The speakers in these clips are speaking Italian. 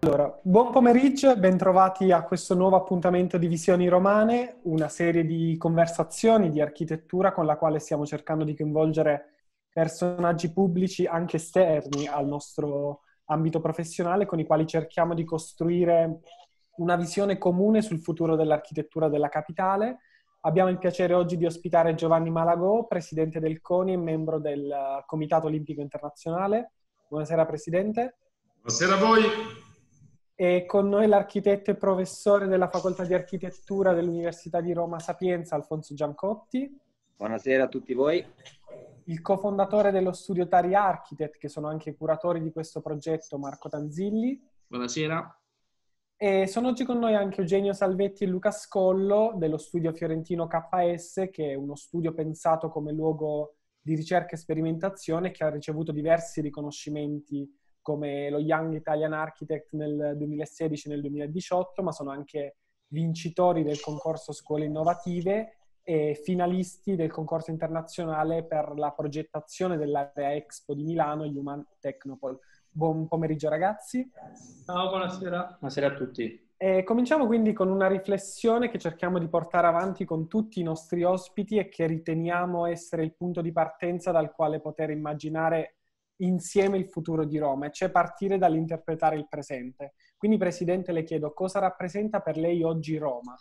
Allora, buon pomeriggio e bentrovati a questo nuovo appuntamento di Visioni Romane, una serie di conversazioni di architettura con la quale stiamo cercando di coinvolgere personaggi pubblici anche esterni al nostro ambito professionale, con i quali cerchiamo di costruire una visione comune sul futuro dell'architettura della capitale. Abbiamo il piacere oggi di ospitare Giovanni Malagò, presidente del CONI e membro del Comitato Olimpico Internazionale. Buonasera, Presidente. Buonasera a voi. E con noi l'architetto e professore della Facoltà di Architettura dell'Università di Roma Sapienza, Alfonso Giancotti. Buonasera a tutti voi. Il cofondatore dello studio Tari Architect, che sono anche curatori di questo progetto, Marco Tanzilli. Buonasera. E sono oggi con noi anche Eugenio Salvetti e Luca Scollo dello studio fiorentino KS, che è uno studio pensato come luogo di ricerca e sperimentazione che ha ricevuto diversi riconoscimenti come lo Young Italian Architect nel 2016 e nel 2018, ma sono anche vincitori del concorso Scuole Innovative e finalisti del concorso internazionale per la progettazione dell'area Expo di Milano, Human Technopole. Buon pomeriggio ragazzi. Ciao, buonasera. Buonasera a tutti. Cominciamo quindi con una riflessione che cerchiamo di portare avanti con tutti i nostri ospiti e che riteniamo essere il punto di partenza dal quale poter immaginare insieme il futuro di Roma, e cioè partire dall'interpretare il presente. Quindi, Presidente, le chiedo cosa rappresenta per lei oggi Roma?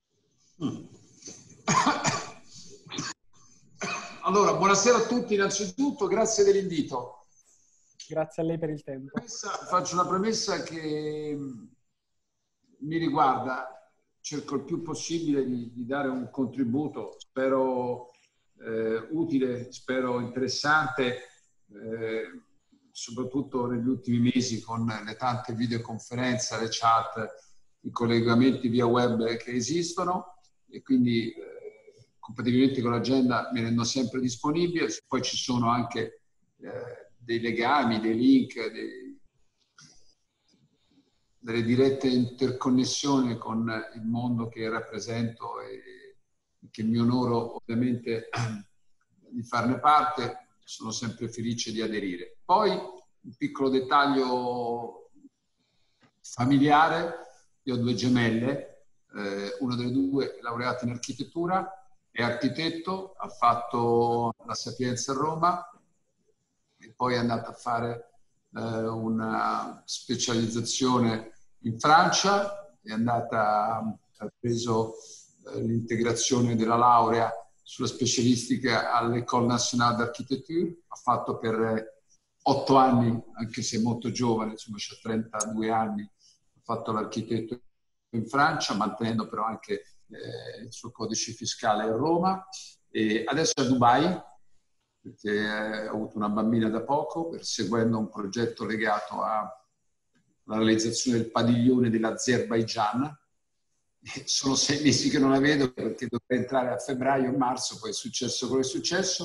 Allora, buonasera a tutti innanzitutto, grazie dell'invito. Grazie a lei per il tempo. Faccio una premessa che mi riguarda, cerco il più possibile di dare un contributo, spero utile, spero interessante, soprattutto negli ultimi mesi con le tante videoconferenze, le chat, i collegamenti via web che esistono, e quindi compatibilmente con l'agenda mi rendo sempre disponibile. Poi ci sono anche dei legami, dei link, delle dirette interconnessioni con il mondo che rappresento e che mi onoro ovviamente di farne parte. Sono sempre felice di aderire. Poi un piccolo dettaglio familiare: io ho due gemelle, una delle due è laureata in architettura, è architetto, ha fatto la Sapienza a Roma e poi è andata a fare una specializzazione in Francia, ha preso l'integrazione della laurea sulla specialistica all'École Nationale d'Architecture, ha fatto per 8 anni, anche se molto giovane, insomma c'ha 32 anni, ha fatto l'architetto in Francia, mantenendo però anche il suo codice fiscale a Roma, e adesso è a Dubai, perché ha avuto una bambina da poco, perseguendo un progetto legato alla realizzazione del padiglione dell'Azerbaigian. Sono 6 mesi che non la vedo perché dovrei entrare a febbraio o marzo, poi è successo quello che è successo,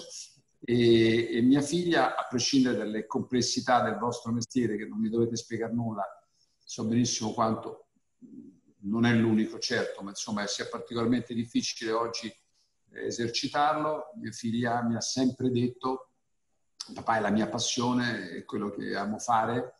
e mia figlia, a prescindere dalle complessità del vostro mestiere, che non mi dovete spiegare nulla, so benissimo quanto non è l'unico, certo, ma insomma sia particolarmente difficile oggi esercitarlo. Mia figlia mi ha sempre detto: papà, è la mia passione, è quello che amo fare,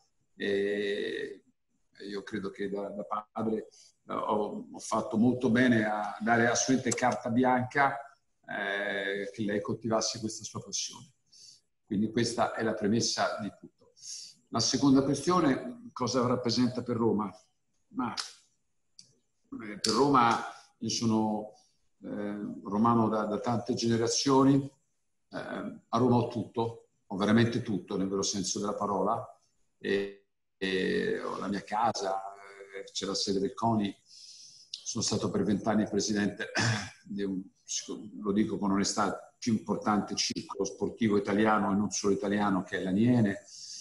e io credo che da padre ho fatto molto bene a dare assolutamente carta bianca che lei coltivasse questa sua passione. Quindi questa è la premessa di tutto. La seconda questione: cosa rappresenta per Roma? Ma per Roma, io sono romano da tante generazioni. A Roma ho tutto, ho veramente tutto nel vero senso della parola, e ho la mia casa, c'è la sede del CONI, sono stato per 20 anni presidente di lo dico con onestà, più importante circolo sportivo italiano e non solo italiano, che è l'Aniene,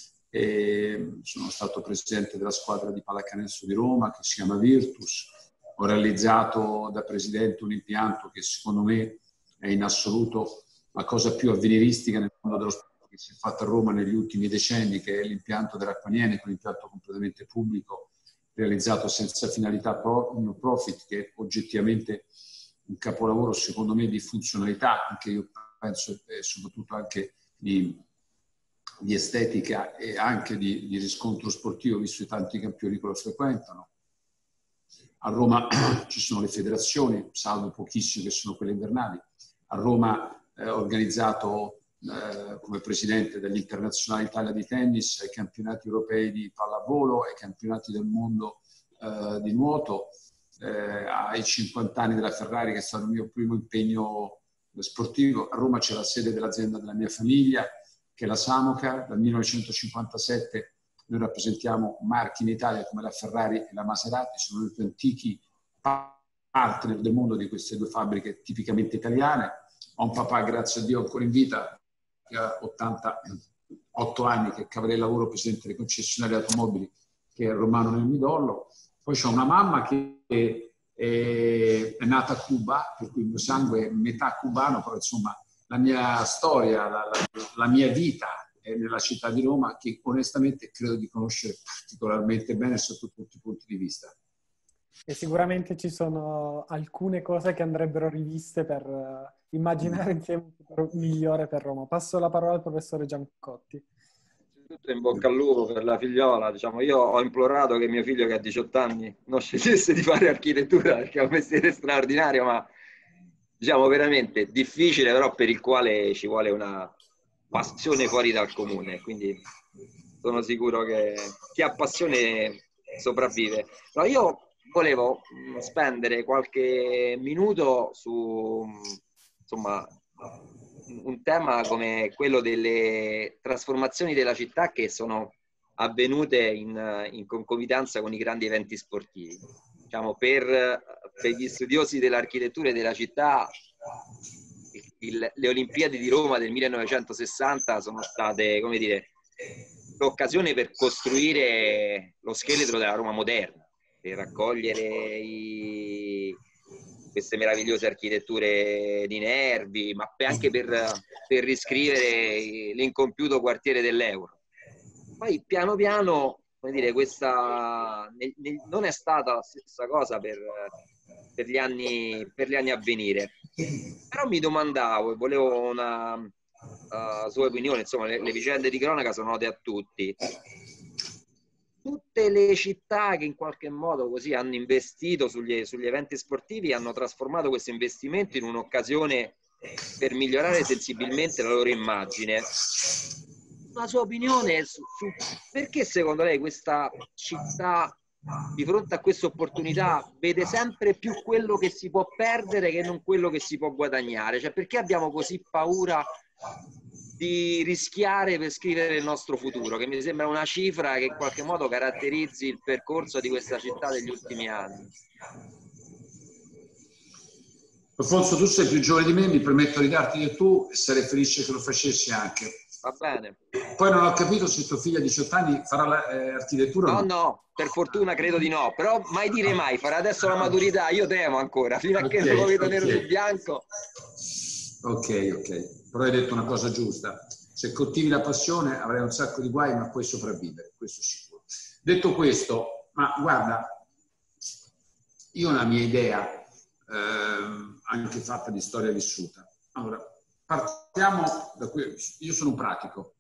e sono stato presidente della squadra di pallacanestro di Roma che si chiama Virtus. Ho realizzato da presidente un impianto che secondo me è in assoluto la cosa più avveniristica nel mondo dello sport che si è fatta a Roma negli ultimi decenni, che è l'impianto dell'Acquaniene, un impianto completamente pubblico, realizzato senza finalità profit, che è oggettivamente un capolavoro secondo me di funzionalità, anche io penso, soprattutto anche di di estetica e anche di riscontro sportivo, visto i tanti campioni che lo frequentano. A Roma ci sono le federazioni, salvo pochissime che sono quelle invernali. A Roma ho organizzato come presidente dell'Internazionale Italia di tennis ai campionati europei di pallavolo, ai campionati del mondo di nuoto, ai 50 anni della Ferrari, che è stato il mio primo impegno sportivo. A Roma c'è la sede dell'azienda della mia famiglia, che è la Samoca. Dal 1957 noi rappresentiamo marchi in Italia come la Ferrari e la Maserati, sono i più antichi partner del mondo di queste due fabbriche tipicamente italiane. Ho un papà, grazie a Dio, ancora in vita, che ha 88 anni, che è cavaliere lavoro, presidente delle concessionarie automobili, che è romano nel midollo. Poi c'ho una mamma che è nata a Cuba, per cui il mio sangue è metà cubano, però insomma la mia storia, la mia vita è nella città di Roma, che onestamente credo di conoscere particolarmente bene sotto tutti i punti di vista. E sicuramente ci sono alcune cose che andrebbero riviste per immaginare insieme un futuro migliore per Roma. Passo la parola al professore Giancotti. Tutto in bocca al lupo per la figliola. Diciamo, io ho implorato che mio figlio, che ha 18 anni, non scegliesse di fare architettura, perché è un mestiere straordinario, ma diciamo veramente difficile, però per il quale ci vuole una passione fuori dal comune. Quindi sono sicuro che chi ha passione sopravvive. No, io volevo spendere qualche minuto su, insomma, un tema come quello delle trasformazioni della città che sono avvenute in concomitanza con i grandi eventi sportivi. Diciamo, per gli studiosi dell'architettura e della città, le Olimpiadi di Roma del 1960 sono state, come dire, l'occasione per costruire lo scheletro della Roma moderna, per raccogliere queste meravigliose architetture di Nervi, ma anche per riscrivere l'incompiuto quartiere dell'Euro. Poi piano piano, come dire, questa non è stata la stessa cosa per gli anni a venire. Però mi domandavo e volevo una sua opinione, insomma, le vicende di cronaca sono note a tutti. Tutte le città che in qualche modo così hanno investito sugli eventi sportivi hanno trasformato questo investimento in un'occasione per migliorare sensibilmente la loro immagine. La sua opinione su perché secondo lei questa città, di fronte a questa opportunità, vede sempre più quello che si può perdere che non quello che si può guadagnare? Cioè, perché abbiamo così paura di rischiare per scrivere il nostro futuro, che mi sembra una cifra che in qualche modo caratterizzi il percorso di questa città degli ultimi anni? Alfonso, tu sei più giovane di me, mi permetto di darti del tu e sarei felice che lo facessi anche. Va bene. Poi non ho capito se tuo figlio a 18 anni farà l'architettura. No, per fortuna credo di no, però mai dire mai, farà adesso la maturità, io temo ancora, fino a che non lo vedo nero su bianco. Ok, però hai detto una cosa giusta. Se coltivi la passione avrai un sacco di guai, ma puoi sopravvivere, questo sicuro. Detto questo, ma guarda, io ho una mia idea, anche fatta di storia vissuta. Allora, partiamo da qui. Io sono un pratico.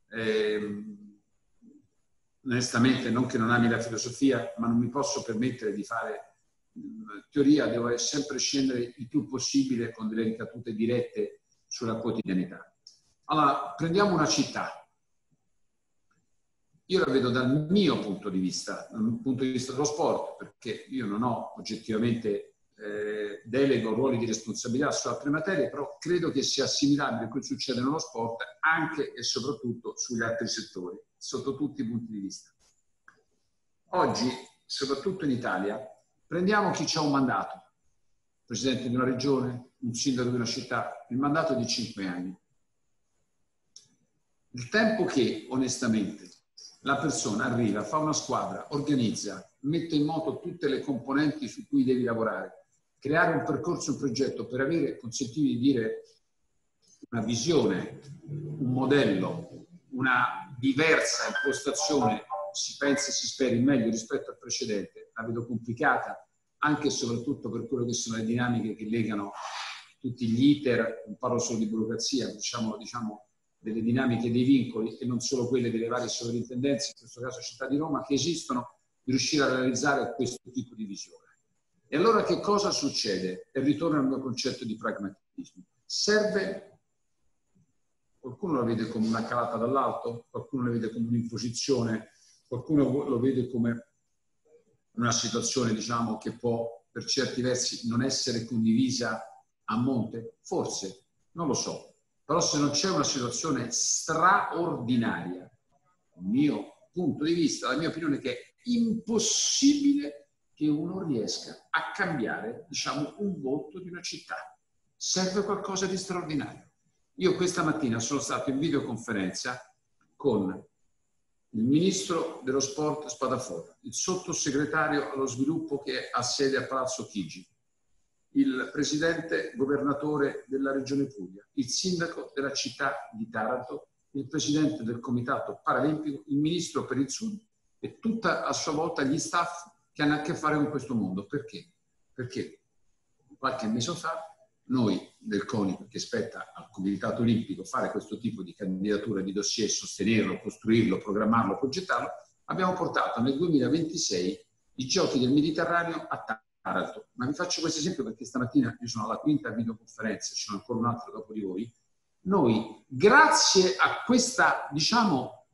Onestamente, non che non ami la filosofia, ma non mi posso permettere di fare teoria, devo sempre scendere il più possibile con delle ricadute dirette sulla quotidianità. Allora, prendiamo una città. Io la vedo dal mio punto di vista, dal punto di vista dello sport, perché io non ho oggettivamente delego ruoli di responsabilità su altre materie, però credo che sia assimilabile a quel che succede nello sport anche e soprattutto sugli altri settori, sotto tutti i punti di vista. Oggi, soprattutto in Italia, prendiamo chi ha un mandato, presidente di una regione, un sindaco di una città, il mandato è di 5 anni. Il tempo che, onestamente, la persona arriva, fa una squadra, organizza, mette in moto tutte le componenti su cui devi lavorare, creare un percorso, un progetto per avere, consentire di dire, una visione, un modello, una diversa impostazione, si pensa e si spera in meglio rispetto al precedente, la vedo complicata, anche e soprattutto per quello che sono le dinamiche che legano tutti gli iter, non parlo solo di burocrazia, diciamo delle dinamiche dei vincoli e non solo quelle delle varie sovrintendenze, in questo caso Città di Roma, che esistono, di riuscire a realizzare questo tipo di visione. E allora che cosa succede? E ritorno al mio concetto di pragmatismo. Serve, qualcuno lo vede come una calata dall'alto, qualcuno lo vede come un'imposizione, qualcuno lo vede come una situazione, diciamo, che può per certi versi non essere condivisa a monte? Forse, non lo so. Però se non c'è una situazione straordinaria, dal mio punto di vista, la mia opinione è che è impossibile che uno riesca a cambiare, diciamo, un volto di una città. Serve qualcosa di straordinario. Io questa mattina sono stato in videoconferenza con il ministro dello sport Spadafora, il sottosegretario allo sviluppo che ha sede a Palazzo Chigi, il presidente governatore della regione Puglia, il sindaco della città di Taranto, il presidente del comitato paralimpico, il ministro per il sud e tutta a sua volta gli staff che hanno a che fare con questo mondo. Perché? Perché qualche mese fa noi del CONI, che spetta al Comitato Olimpico fare questo tipo di candidatura, di dossier, sostenerlo, costruirlo, programmarlo, progettarlo, abbiamo portato nel 2026 i Giochi del Mediterraneo a Taranto. Ma vi faccio questo esempio perché stamattina io sono alla quinta videoconferenza, ci sono ancora un altro dopo di voi. Noi, grazie a questa, diciamo,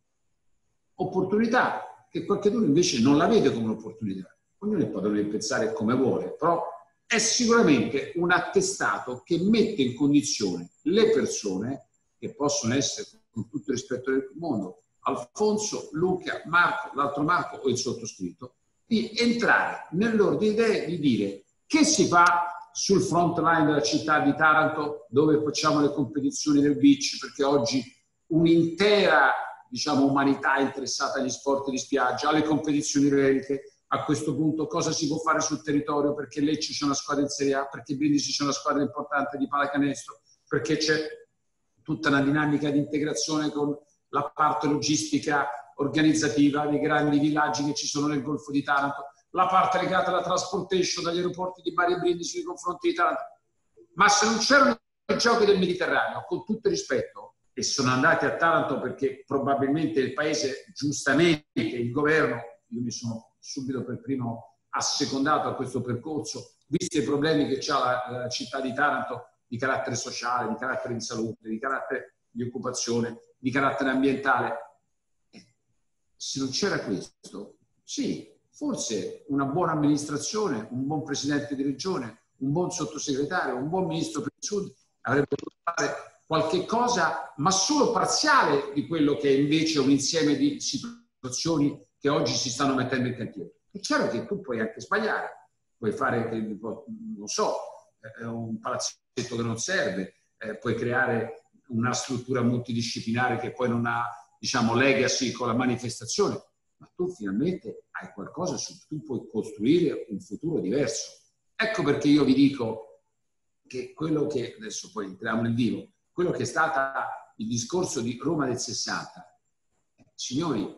opportunità, che qualcuno invece non la vede come un'opportunità, ognuno può pensare come vuole, però è sicuramente un attestato che mette in condizione le persone, che possono essere, con tutto il rispetto del mondo, Alfonso, Luca, Marco, l'altro Marco o il sottoscritto, di entrare nell'ordine di idee di dire che si fa sul front line della città di Taranto, dove facciamo le competizioni del beach, perché oggi un'intera, diciamo, umanità è interessata agli sport di spiaggia, alle competizioni reliche. A questo punto cosa si può fare sul territorio, perché Lecce c'è una squadra in Serie A, perché Brindisi c'è una squadra importante di pallacanestro, perché c'è tutta una dinamica di integrazione con la parte logistica organizzativa dei grandi villaggi che ci sono nel Golfo di Taranto, la parte legata alla transportation dagli aeroporti di Bari e Brindisi nei confronti di Taranto. Ma se non c'erano i Giochi del Mediterraneo, con tutto il rispetto, e sono andati a Taranto perché probabilmente il paese, giustamente, il governo, io mi sono subito per primo assecondato a questo percorso, visto i problemi che ha la città di Taranto di carattere sociale, di carattere di salute, di carattere di occupazione, di carattere ambientale. Se non c'era questo, sì, forse una buona amministrazione, un buon presidente di regione, un buon sottosegretario, un buon ministro per il sud avrebbe potuto fare qualche cosa, ma solo parziale di quello che è invece un insieme di situazioni che oggi si stanno mettendo in cantiere. È chiaro che tu puoi anche sbagliare, puoi fare, non so, un palazzetto che non serve, puoi creare una struttura multidisciplinare che poi non ha, diciamo, legacy con la manifestazione, ma tu finalmente hai qualcosa su cui tu puoi costruire un futuro diverso. Ecco perché io vi dico che quello che, adesso poi entriamo nel vivo, quello che è stato il discorso di Roma del 60, signori,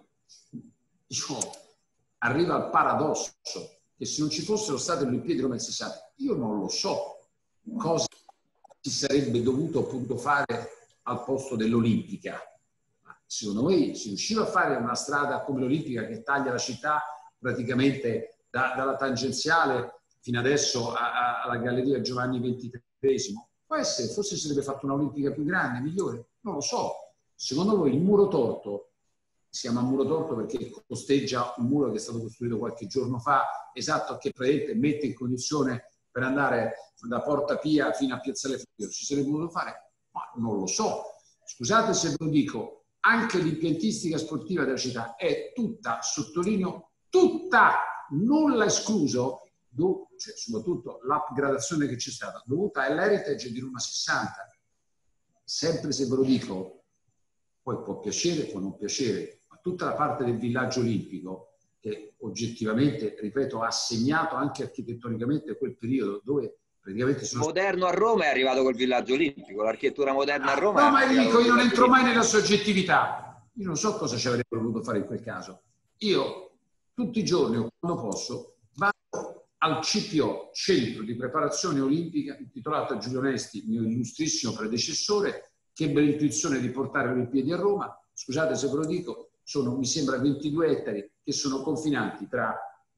arriva al paradosso che se non ci fossero state le Olimpiadi di Roma del 60, io non lo so cosa si sarebbe dovuto appunto fare al posto dell'Olimpica. Secondo voi si riusciva a fare una strada come l'Olimpica che taglia la città praticamente dalla tangenziale fino adesso alla Galleria Giovanni XXIII? Può essere, forse si sarebbe fatto un'Olimpica più grande, migliore, non lo so. Secondo voi il muro torto, si chiama muro torto perché costeggia un muro che è stato costruito qualche giorno fa, esatto, che praticamente mette in condizione per andare da Porta Pia fino a Piazzale Fabio, ci sarebbe voluto fare? Ma non lo so. Scusate se ve lo dico, anche l'impiantistica sportiva della città è tutta, sottolineo, tutta, nulla escluso, cioè, soprattutto l'upgradazione che c'è stata, dovuta all'heritage di Roma 60. Sempre se ve lo dico, poi può piacere, può non piacere, ma tutta la parte del villaggio olimpico, che oggettivamente, ripeto, ha segnato anche architettonicamente quel periodo dove praticamente sono... Moderno a Roma è arrivato col villaggio olimpico, l'architettura moderna a Roma... No, ma dico, io non entro mai nella soggettività. Io non so cosa ci avrebbero voluto fare in quel caso. Io tutti i giorni, quando posso, vado al CPO, Centro di Preparazione Olimpica, intitolato a Giulio Onesti, mio illustrissimo predecessore, che ebbe l'intuizione di portare le Olimpiadi a Roma. Scusate se ve lo dico, sono, mi sembra, 22 ettari che sono confinanti tra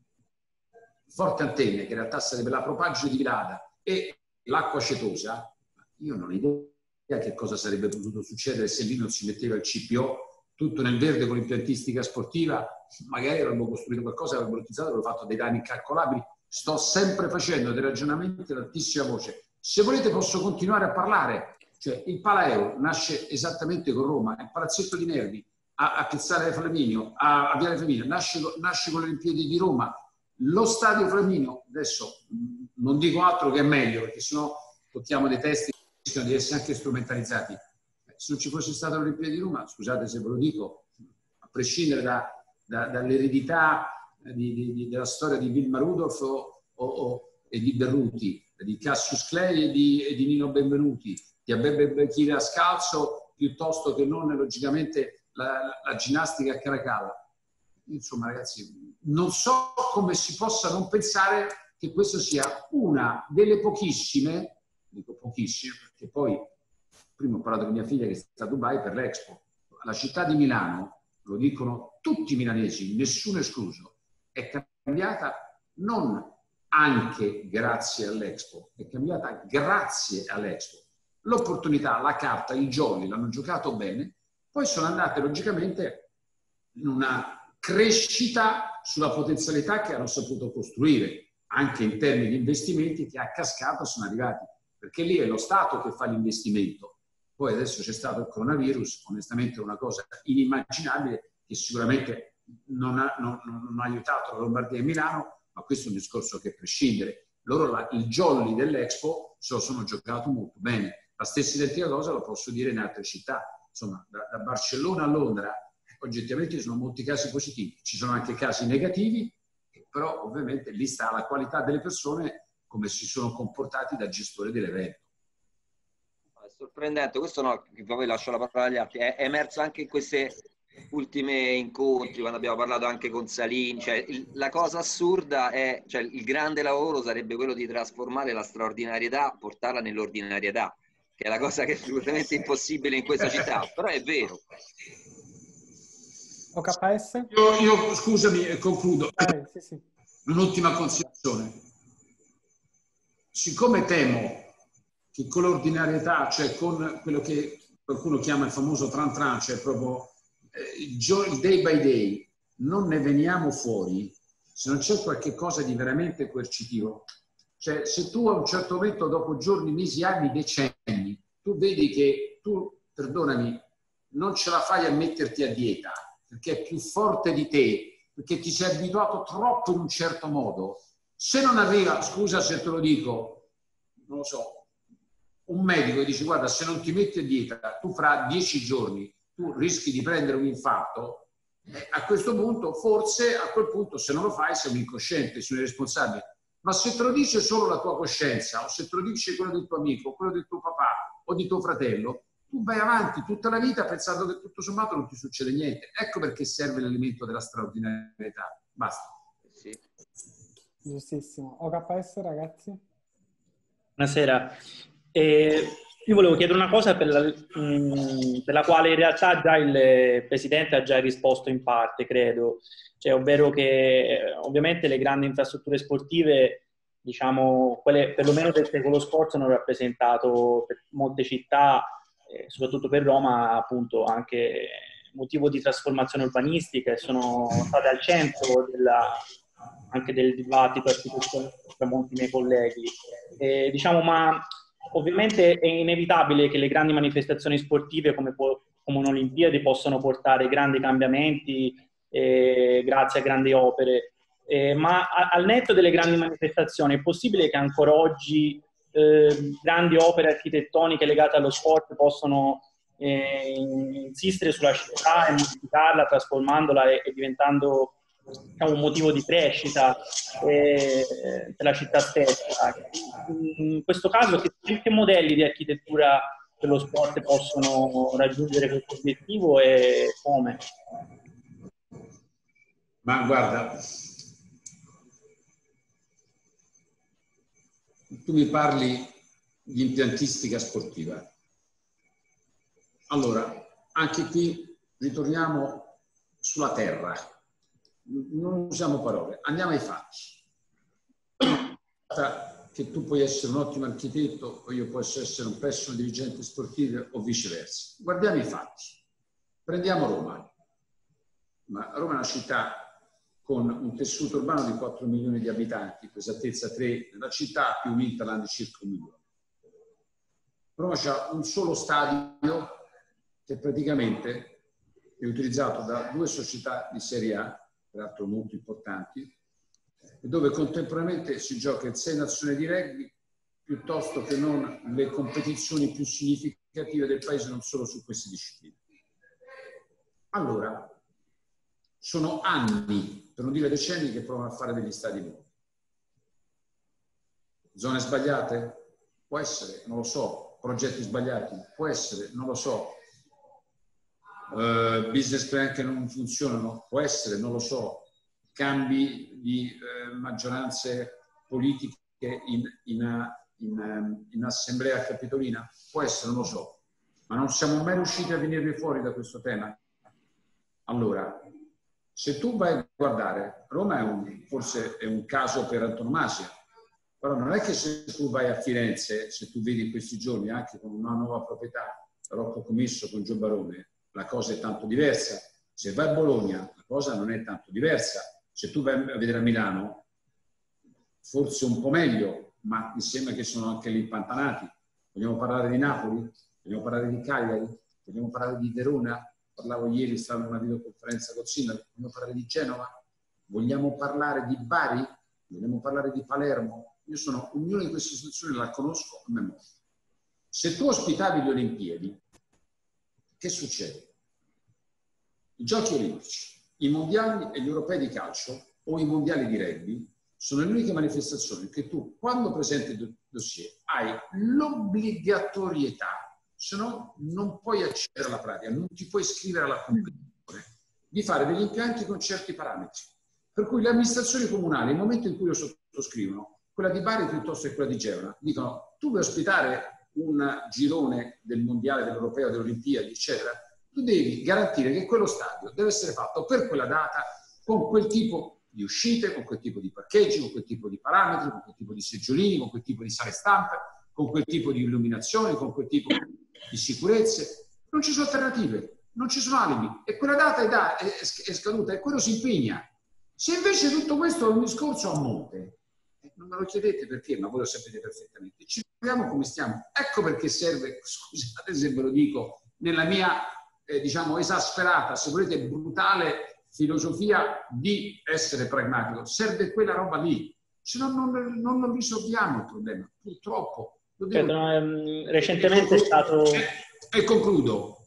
Forte Antenne, che in realtà sarebbe la propaggine di Vilada, e l'acqua Cetosa. Io non ho idea che cosa sarebbe potuto succedere se lì non si metteva il CPO, tutto nel verde con l'impiantistica sportiva. Magari avremmo costruito qualcosa, avremmo utilizzato, avremmo fatto dei danni incalcolabili. Sto sempre facendo dei ragionamenti ad altissima voce. Se volete posso continuare a parlare. Cioè, il Palaeo nasce esattamente con Roma, il Palazzetto di Nervi a Piazzale Flaminio, a Viale Flaminio, nasce con le Olimpiadi di Roma. Lo Stadio Flaminio, adesso non dico altro che è meglio, perché sennò tocchiamo dei testi che rischiano di essere anche strumentalizzati. Se non ci fosse stato l'Olimpiadi di Roma, scusate se ve lo dico, a prescindere dall'eredità della storia di Wilma Rudolph e di Berruti, di Cassius Clay e di Nino Benvenuti, di Abebe Bechira Scalzo, piuttosto che non logicamente la ginnastica a Caracalla. Insomma, ragazzi, non so come si possa non pensare che questa sia una delle pochissime, dico pochissime, perché poi prima ho parlato con mia figlia che sta a Dubai per l'Expo. La città di Milano, lo dicono tutti i milanesi, nessuno escluso, è cambiata non anche grazie all'Expo, è cambiata grazie all'Expo. L'opportunità, la carta, i jolly l'hanno giocato bene, poi sono andate logicamente in una crescita sulla potenzialità che hanno saputo costruire, anche in termini di investimenti che a cascata sono arrivati, perché lì è lo Stato che fa l'investimento. Poi adesso c'è stato il coronavirus, onestamente è una cosa inimmaginabile che sicuramente non ha aiutato la Lombardia e Milano, ma questo è un discorso che prescindere. Loro il jolly dell'Expo se lo sono giocato molto bene. La stessa identica cosa lo posso dire in altre città. Insomma, da Barcellona a Londra, oggettivamente ci sono molti casi positivi, ci sono anche casi negativi, però ovviamente lì sta la qualità delle persone, come si sono comportati da gestori dell'evento. È sorprendente, questo no, poi lascio la parola agli altri, è emerso anche in queste ultime incontri, quando abbiamo parlato anche con Salini, cioè la cosa assurda è, cioè il grande lavoro sarebbe quello di trasformare la straordinarietà, portarla nell'ordinarietà, che è la cosa che è assolutamente impossibile in questa città, però è vero. OKS? Io scusami e concludo. Sì. Un'ultima considerazione. Siccome temo che con l'ordinarietà, cioè con quello che qualcuno chiama il famoso tran tran, cioè proprio il day by day, non ne veniamo fuori, se non c'è qualche cosa di veramente coercitivo. Cioè, se tu a un certo momento, dopo giorni, mesi, anni, decenni, tu vedi che tu, perdonami, non ce la fai a metterti a dieta, perché è più forte di te, perché ti sei abituato troppo in un certo modo, se non arriva, scusa se te lo dico, non lo so, un medico e dice guarda, se non ti metti a dieta, tu fra 10 giorni tu rischi di prendere un infarto, a questo punto, forse a quel punto, se non lo fai, sei un incosciente, sei un irresponsabile. Ma se te lo dice solo la tua coscienza, o se te lo dice quello del tuo amico, o quello del tuo papà, o di tuo fratello, tu vai avanti tutta la vita pensando che tutto sommato non ti succede niente. Ecco perché serve l'elemento della straordinarietà. Basta. Sì. Giustissimo. OKS, ragazzi? Buonasera. Io volevo chiedere una cosa per la quale in realtà già il Presidente ha già risposto in parte, credo. Cioè, ovvero che ovviamente le grandi infrastrutture sportive, diciamo, quelle perlomeno del secolo scorso, hanno rappresentato per molte città, soprattutto per Roma, appunto anche motivo di trasformazione urbanistica e sono state al centro anche del dibattito architettonico tra molti miei colleghi. Diciamo, ma ovviamente è inevitabile che le grandi manifestazioni sportive come un'Olimpiadi possano portare grandi cambiamenti grazie a grandi opere, ma al netto delle grandi manifestazioni è possibile che ancora oggi grandi opere architettoniche legate allo sport possono insistere sulla città e modificarla, trasformandola e diventando, diciamo, un motivo di crescita per la città stessa. In questo caso, che modelli di architettura per lo sport possono raggiungere questo obiettivo e come? Ma guarda, tu mi parli di impiantistica sportiva. Allora, anche qui ritorniamo sulla terra. Non usiamo parole, andiamo ai fatti. Che tu puoi essere un ottimo architetto o io posso essere un pessimo dirigente sportivo o viceversa. Guardiamo i fatti. Prendiamo Roma. Roma è una città con un tessuto urbano di 4 milioni di abitanti, per esattezza 3, la città più Interland di circa 1 milione. Roma ha un solo stadio che praticamente è utilizzato da 2 società di Serie A, peraltro molto importanti, dove contemporaneamente si gioca il 6 nazioni di rugby, piuttosto che non le competizioni più significative del paese, non solo su queste discipline. Allora, sono anni, per non dire decenni, che provano a fare degli stadi nuovi. Zone sbagliate? Può essere, non lo so. Progetti sbagliati? Può essere, non lo so. Business plan che non funzionano? Può essere, non lo so. Cambi di maggioranze politiche in assemblea capitolina? Può essere, non lo so. Ma non siamo mai riusciti a venire fuori da questo tema. Allora, se tu vai a guardare, Roma forse è un caso per antonomasia, però non è che se tu vai a Firenze, se tu vedi in questi giorni anche con una nuova proprietà, Rocco Commisso con Gio Barone, la cosa è tanto diversa. Se vai a Bologna, la cosa non è tanto diversa. Se tu vai a vedere a Milano, forse un po' meglio, ma mi sembra che sono anche lì impantanati. Vogliamo parlare di Napoli? Vogliamo parlare di Cagliari? Vogliamo parlare di Verona? Parlavo ieri, stavo in una videoconferenza con Sindaco. Vogliamo parlare di Genova? Vogliamo parlare di Bari? Vogliamo parlare di Palermo? Io ognuna di queste istituzioni la conosco a memoria. Se tu ospitavi le Olimpiadi, che succede? I Giochi Olimpici, i mondiali e gli europei di calcio o i mondiali di rugby sono le uniche manifestazioni che tu, quando presenti il dossier, hai l'obbligatorietà, se no non puoi accedere alla pratica, non ti puoi iscrivere alla competizione, di fare degli impianti con certi parametri. Per cui le amministrazioni comunali, nel momento in cui lo sottoscrivono, quella di Bari piuttosto che quella di Genova, dicono: tu vuoi ospitare un girone del mondiale, dell'europeo, delle Olimpiadi, eccetera, tu devi garantire che quello stadio deve essere fatto per quella data, con quel tipo di uscite, con quel tipo di parcheggi, con quel tipo di parametri, con quel tipo di seggiolini, con quel tipo di sale stampe, con quel tipo di illuminazione, con quel tipo di sicurezze. Non ci sono alternative, non ci sono alibi. E quella data è scaduta e quello si impegna. Se invece tutto questo è un discorso a monte, non me lo chiedete perché, ma voi lo sapete perfettamente, ci troviamo come stiamo. Ecco perché serve, scusate se ve lo dico, nella mia diciamo esasperata, se volete brutale filosofia di essere pragmatico, serve quella roba lì, se no non risolviamo il problema, purtroppo. Recentemente è stato... E concludo.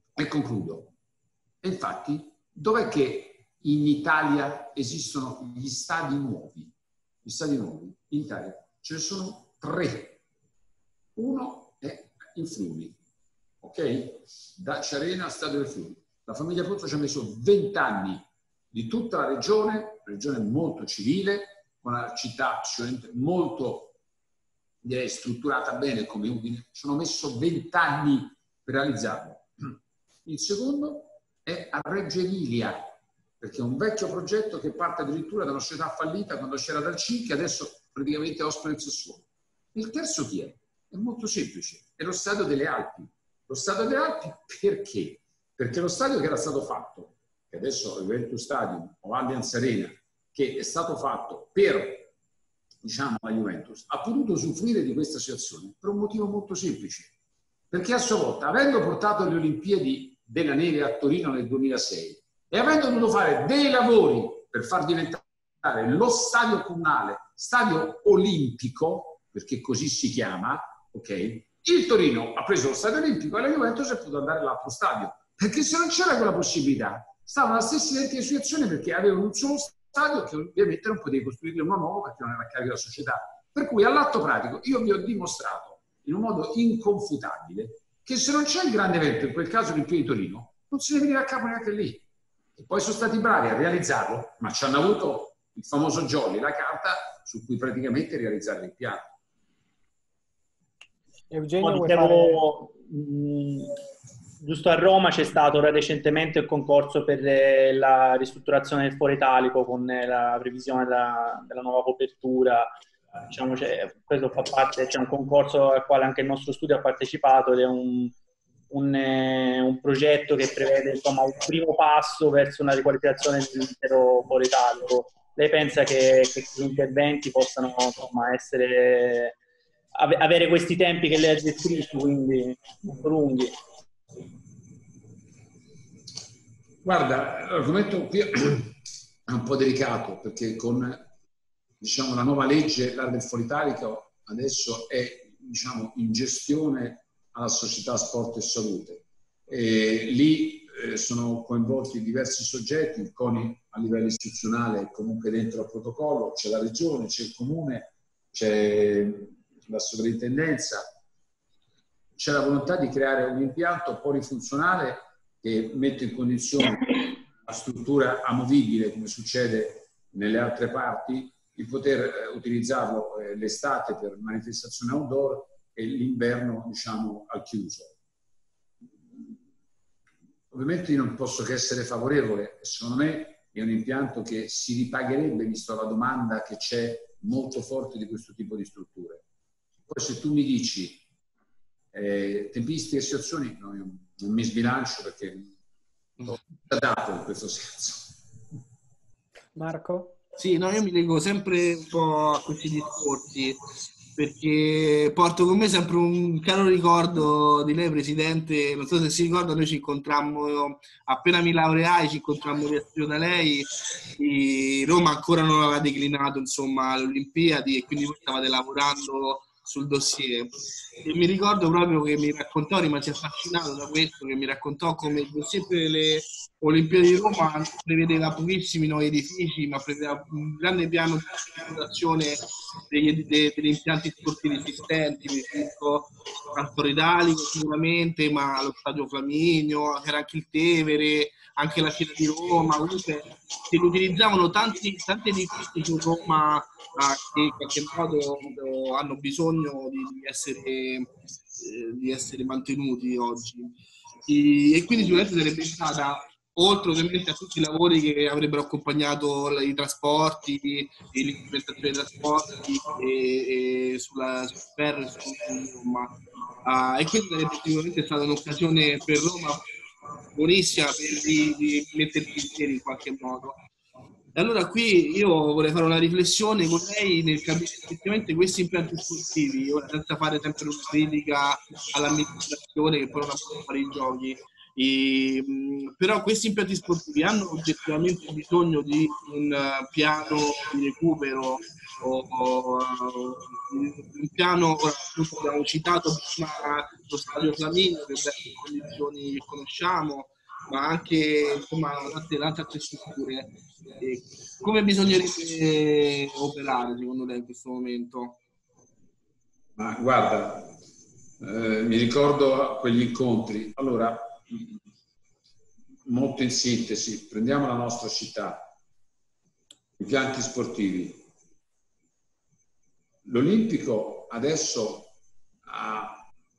E infatti, dov'è che in Italia esistono gli stadi nuovi? Gli stadi nuovi in Italia ce ne sono 3. Uno è in Friuli, ok? Da Ciarena, Stadio del Friuli. La famiglia Pozzo ci ha messo 20 anni di tutta la regione molto civile, con una città molto, direi, strutturata bene come Udine. Ci hanno messo 20 anni per realizzarlo. Il secondo è a Reggio Emilia, perché è un vecchio progetto che parte addirittura da una società fallita quando c'era Dal Cin, che adesso praticamente ospita il Sassuolo. Il terzo chi è? È molto semplice, è lo Stadio delle Alpi. Lo Stadio delle Alpi perché? Perché lo stadio che era stato fatto, che adesso è Juventus Stadium o Allianz Arena, che è stato fatto per, diciamo, la Juventus, ha potuto usufruire di questa situazione per un motivo molto semplice. Perché a sua volta, avendo portato le Olimpiadi della neve a Torino nel 2006 e avendo dovuto fare dei lavori per far diventare lo stadio comunale stadio olimpico, perché così si chiama, ok? Il Torino ha preso lo stadio olimpico e la Juventus è potuto andare all'altro stadio. Perché se non c'era quella possibilità, stavano nella stessa identica situazione, perché avevano un solo stadio che ovviamente non potevi costruire uno nuovo perché non era a carico della società. Per cui all'atto pratico io vi ho dimostrato in un modo inconfutabile che se non c'è il grande evento, in quel caso l'Olimpiadi di Torino, non se ne veniva a capo neanche lì. E poi sono stati bravi a realizzarlo, ma ci hanno avuto il famoso jolly, la carta su cui praticamente realizzare l'impianto. Eugenio, giusto a Roma c'è stato ora recentemente il concorso per la ristrutturazione del Foro Italico con la previsione della nuova copertura. Diciamo, questo fa parte, c'è un concorso al quale anche il nostro studio ha partecipato ed è un progetto che prevede, insomma, un primo passo verso una riqualificazione dell'intero Foro Italico. Lei pensa che questi interventi possano, insomma, avere questi tempi che lei ha descritto, quindi molto lunghi? Guarda, l'argomento qui è un po' delicato, perché con, diciamo, la nuova legge, l'area del Foro Italico adesso è, diciamo, in gestione alla società Sport e Salute. E lì sono coinvolti diversi soggetti, il CONI a livello istituzionale è comunque dentro al protocollo, c'è la regione, c'è il comune, c'è la sovrintendenza, c'è la volontà di creare un impianto polifunzionale che mette in condizione la struttura amovibile, come succede nelle altre parti, di poter utilizzarlo l'estate per manifestazioni outdoor e l'inverno, diciamo, al chiuso. Ovviamente io non posso che essere favorevole, secondo me è un impianto che si ripagherebbe, visto la domanda che c'è molto forte di questo tipo di strutture. Poi se tu mi dici tempistiche e situazioni, no, io non mi sbilancio perché ho dato in questo senso. Marco? Sì, no, io mi leggo sempre un po' a questi discorsi perché porto con me sempre un caro ricordo di lei, Presidente. Non so se si ricorda, noi ci incontrammo appena mi laureai, ci incontrammo via da lei. Roma ancora non aveva declinato, insomma, alle Olimpiadi e quindi voi stavate lavorando sul dossier. E mi ricordo proprio che mi raccontò, rimasi affascinato da questo, che mi raccontò come il dossier per le Olimpiadi di Roma prevedeva pochissimi nuovi edifici, ma prevedeva un grande piano di ristrutturazione degli impianti sportivi esistenti, mi ricordo al Foro Italico sicuramente, ma allo Stadio Flaminio, c'era anche il Tevere, anche la Fiera di Roma, comunque si utilizzavano tanti edifici su Roma che in qualche modo hanno bisogno di essere mantenuti oggi. E quindi sicuramente sarebbe stata, oltre ovviamente a tutti i lavori che avrebbero accompagnato i trasporti, l'implementazione dei trasporti e sulla ferro, insomma. E quindi sarebbe sicuramente stata un'occasione per Roma buonissima per di mettersi in piedi in qualche modo. E allora qui io vorrei fare una riflessione con lei nel capire effettivamente questi impianti sportivi, ora senza fare sempre una critica all'amministrazione che poi non ha potuto fare i giochi, però questi impianti sportivi hanno oggettivamente bisogno di un piano di recupero o un piano, appunto abbiamo citato prima lo Stadio Flaminio che è in condizioni che conosciamo, ma anche insomma tante altre strutture. Come bisognerebbe operare secondo lei in questo momento? Ma guarda, mi ricordo quegli incontri. Allora, molto in sintesi, prendiamo la nostra città, impianti sportivi. L'Olimpico adesso ha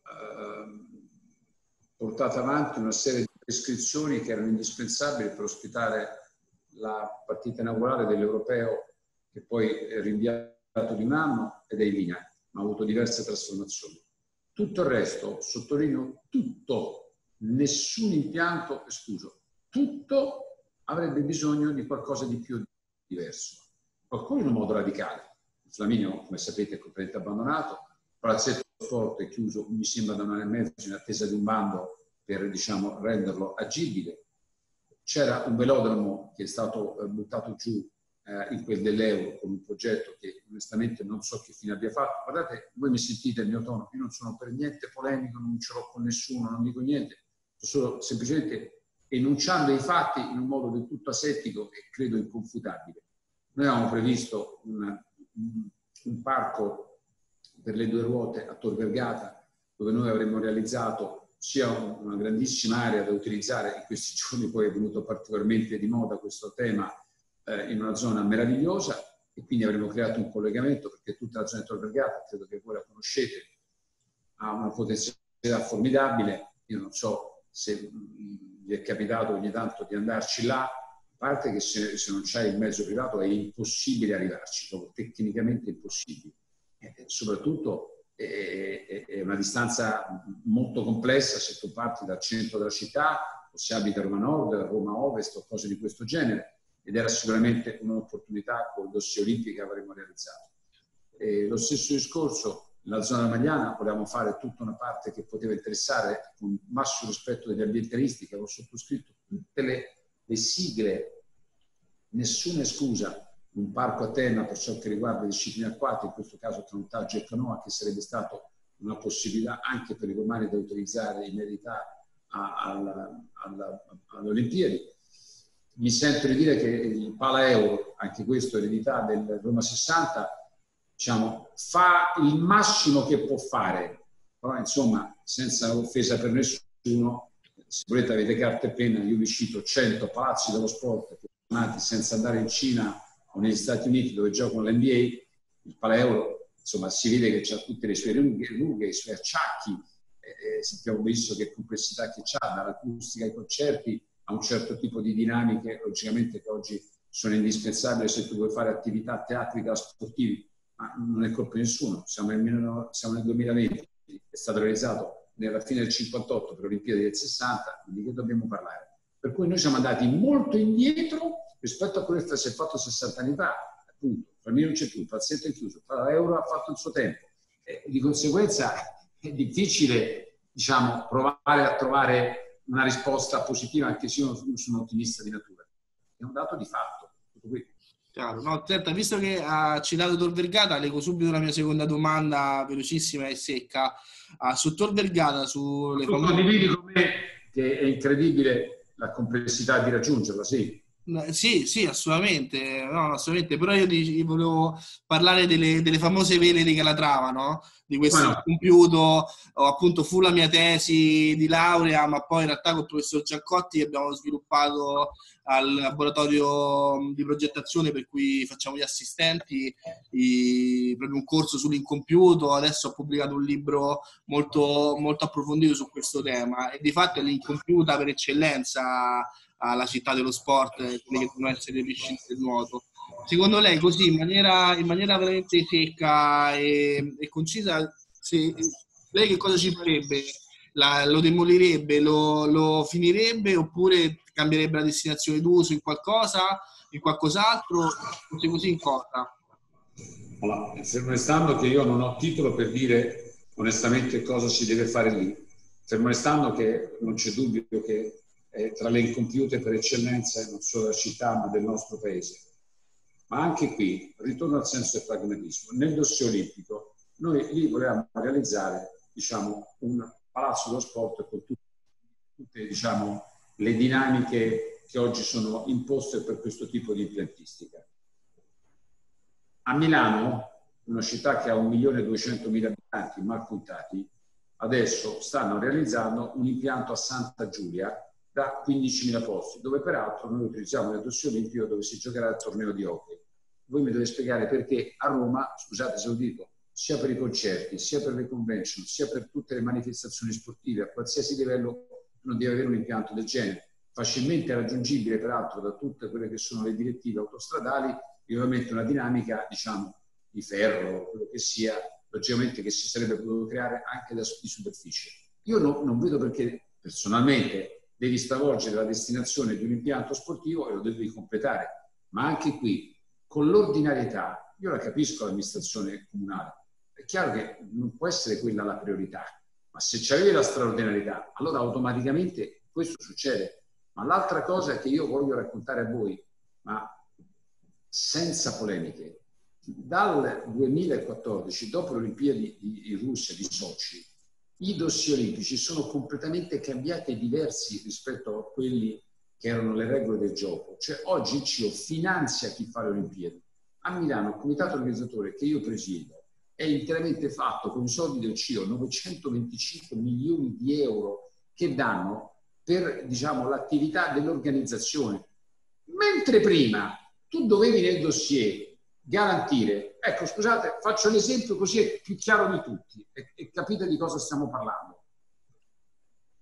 portato avanti una serie di prescrizioni che erano indispensabili per ospitare la partita inaugurale dell'Europeo, che poi è rinviato di un anno ed è in linea, ma ha avuto diverse trasformazioni. Tutto il resto, sottolineo tutto, nessun impianto escluso, tutto avrebbe bisogno di qualcosa di più diverso. Qualcuno in un modo radicale. Il Flaminio, come sapete, è completamente abbandonato, Palazzetto Sport è chiuso, mi sembra da un anno e mezzo, in attesa di un bando per, diciamo, renderlo agibile. C'era un velodromo che è stato buttato giù in quel dell'Euro con un progetto che onestamente non so che fine abbia fatto. Guardate, voi mi sentite il mio tono, io non sono per niente polemico, non ce l'ho con nessuno, non dico niente, sto solo semplicemente enunciando i fatti in un modo del tutto asettico e credo inconfutabile. Noi avevamo previsto un parco per le 2 ruote a Tor Vergata, dove noi avremmo realizzato sia una grandissima area da utilizzare, in questi giorni poi è venuto particolarmente di moda questo tema, in una zona meravigliosa, e quindi avremo creato un collegamento, perché tutta la zona di Tor Vergata, credo che voi la conoscete, ha una potenzialità formidabile. Io non so se vi è capitato ogni tanto di andarci là, a parte che se non c'è il mezzo privato è impossibile arrivarci, proprio tecnicamente impossibile. Soprattutto è una distanza molto complessa se tu parti dal centro della città o se abiti a Roma Nord, a Roma Ovest o cose di questo genere, ed era sicuramente un'opportunità con il dossier olimpico che avremmo realizzato. Lo stesso discorso, nella zona magliana volevamo fare tutta una parte che poteva interessare, con massimo rispetto degli ambientalisti che avevo sottoscritto tutte le sigle, nessuna scusa, un parco a tema per ciò che riguarda le discipline acquatiche, in questo caso canottaggio e canoa, che sarebbe stato una possibilità anche per i romani da utilizzare in eredità alle Olimpiadi. Mi sento di dire che il Pala Euro, anche questo eredità del Roma 60, diciamo, fa il massimo che può fare, però insomma, senza offesa per nessuno, se volete avete carta e penna, io vi cito 100 palazzi dello sport nati senza andare in Cina o negli Stati Uniti dove giocano l'NBA. Il Pala Euro, insomma, si vede che ha tutte le sue rughe, i suoi acciacchi, sappiamo benissimo che complessità che ha, dall'acustica ai concerti a un certo tipo di dinamiche, logicamente, che oggi sono indispensabili se tu vuoi fare attività teatrica sportive, ma non è colpa di nessuno. Siamo nel 2020, è stato realizzato nella fine del 58 per le Olimpiadi del 60, di che dobbiamo parlare? Per cui noi siamo andati molto indietro rispetto a quello che si è fatto 60 anni fa, appunto. Per me non c'è più, il palazzetto è chiuso, l'Euro ha fatto il suo tempo. Di conseguenza è difficile, diciamo, provare a trovare una risposta positiva, anche se io sono ottimista di natura. È un dato di fatto. Tutto qui. Chiaro, no, certo, visto che ha citato Tor Vergata, leggo subito la mia seconda domanda, velocissima e secca. Su Tor Vergata, sulle Tu famose... condividi con me che è incredibile la complessità di raggiungerla, sì. Sì, assolutamente, no, assolutamente. Però io volevo parlare delle famose vele di Calatrava, no? Di questo compiuto, appunto fu la mia tesi di laurea, ma poi in realtà con il professor Giancotti abbiamo sviluppato al laboratorio di progettazione per cui facciamo gli assistenti, proprio un corso sull'incompiuto. Adesso ho pubblicato un libro molto, molto approfondito su questo tema e di fatto è l'incompiuta per eccellenza alla città dello sport, quelle che devono essere le piscine del nuoto. Secondo lei, così in maniera veramente secca e concisa, lei che cosa ci farebbe? Lo demolirebbe, lo finirebbe oppure cambierebbe la destinazione d'uso in qualcosa, in qualcos'altro? Così in cosa? Allora, fermo restando che io non ho titolo per dire onestamente cosa si deve fare lì. Fermo restando che non c'è dubbio che tra le incompiute per eccellenza non solo della città ma del nostro paese. Ma anche qui, ritorno al senso del pragmatismo. Nel dossier olimpico noi lì volevamo realizzare, diciamo, un palazzo dello sport con tutte diciamo, le dinamiche che oggi sono imposte per questo tipo di impiantistica. A Milano, una città che ha 1.200.000 abitanti mal contati, adesso stanno realizzando un impianto a Santa Giulia da 15.000 posti, dove peraltro noi utilizziamo nel dossier olimpico dove si giocherà il torneo di hockey. Voi mi dovete spiegare perché a Roma, scusate se lo dico, sia per i concerti, sia per le convention, sia per tutte le manifestazioni sportive, a qualsiasi livello non deve avere un impianto del genere, facilmente raggiungibile peraltro da tutte quelle che sono le direttive autostradali, e ovviamente una dinamica, diciamo, di ferro, quello che sia, logicamente che si sarebbe potuto creare anche di superficie. Io non vedo perché personalmente devi stravolgere la destinazione di un impianto sportivo e lo devi completare. Ma anche qui, con l'ordinarietà, io la capisco l'amministrazione comunale. È chiaro che non può essere quella la priorità, ma se c'avevi la straordinarietà, allora automaticamente questo succede. Ma l'altra cosa che io voglio raccontare a voi, ma senza polemiche, dal 2014, dopo le Olimpiadi di Russia, di Sochi, i dossier olimpici sono completamente cambiati e diversi rispetto a quelli che erano le regole del gioco. Cioè oggi il CIO finanzia chi fa le Olimpiadi. A Milano il comitato organizzatore che io presiedo è interamente fatto con i soldi del CIO, 925 milioni di euro che danno per, diciamo, l'attività dell'organizzazione. Mentre prima tu dovevi nel dossier garantire, ecco scusate, faccio l'esempio così è più chiaro di tutti e capite di cosa stiamo parlando.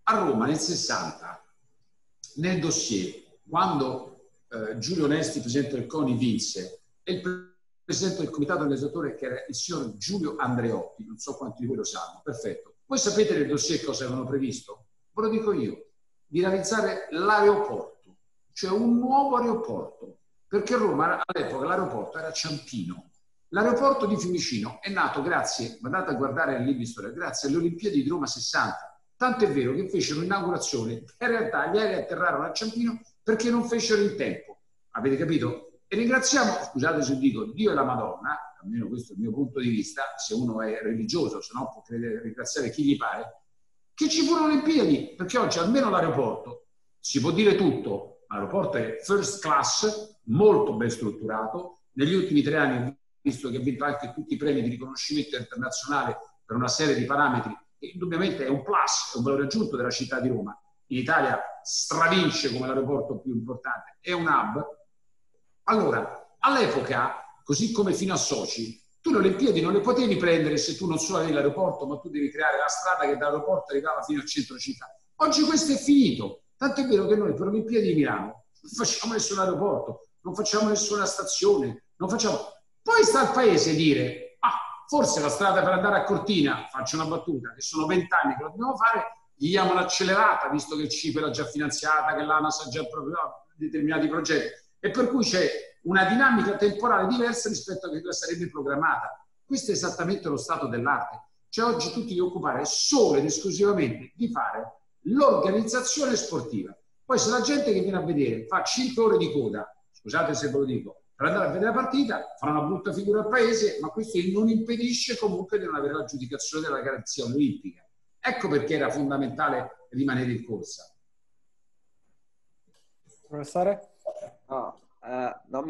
a Roma nel 60, nel dossier, quando Giulio Onesti, presidente del CONI, vinse, e il presidente del comitato organizzatore, che era il signor Giulio Andreotti, non so quanti di voi lo sanno, perfetto. Voi sapete nel dossier cosa avevano previsto? Ve lo dico io, di realizzare l'aeroporto, cioè un nuovo aeroporto, perché Roma all'epoca l'aeroporto era a Ciampino. L'aeroporto di Fiumicino è nato grazie, andate a guardare il libro di storia, grazie alle Olimpiadi di Roma 60. Tanto è vero che fecero l'inaugurazione, in realtà gli aerei atterrarono a Ciampino perché non fecero in tempo. Avete capito? E ringraziamo, scusate se dico, Dio e la Madonna, almeno questo è il mio punto di vista, se uno è religioso, se no può ringraziare chi gli pare, che ci furono le Olimpiadi, perché oggi almeno l'aeroporto, si può dire tutto, l'aeroporto è first class, molto ben strutturato, negli ultimi 3 anni ho visto che ha vinto anche tutti i premi di riconoscimento internazionale per una serie di parametri, e indubbiamente è un plus, è un valore aggiunto della città di Roma. In Italia stravince come l'aeroporto più importante, è un hub. Allora, all'epoca, così come fino a Sochi, tu le Olimpiadi non le potevi prendere se tu non solo avevi l'aeroporto, ma tu devi creare la strada che dall'aeroporto arrivava fino al centro città. Oggi questo è finito, tanto è vero che noi per le Olimpiadi di Milano non facciamo nessun aeroporto, non facciamo nessuna stazione, non facciamo... Poi sta al paese dire, forse la strada per andare a Cortina, faccio una battuta, che sono 20 anni che lo dobbiamo fare, gli diamo un'accelerata, visto che il CIPE l'ha già finanziata, che l'ANAS ha già determinati progetti, e per cui c'è una dinamica temporale diversa rispetto a quella che sarebbe programmata. Questo è esattamente lo stato dell'arte. Cioè oggi tu ti devi occupare solo ed esclusivamente di fare l'organizzazione sportiva. Poi se la gente che viene a vedere fa 5 ore di coda, scusate se ve lo dico, per andare a vedere la partita, farà una brutta figura al paese, ma questo non impedisce comunque di non avere l'aggiudicazione della garanzia olimpica. Ecco perché era fondamentale rimanere in corsa. Professore? No,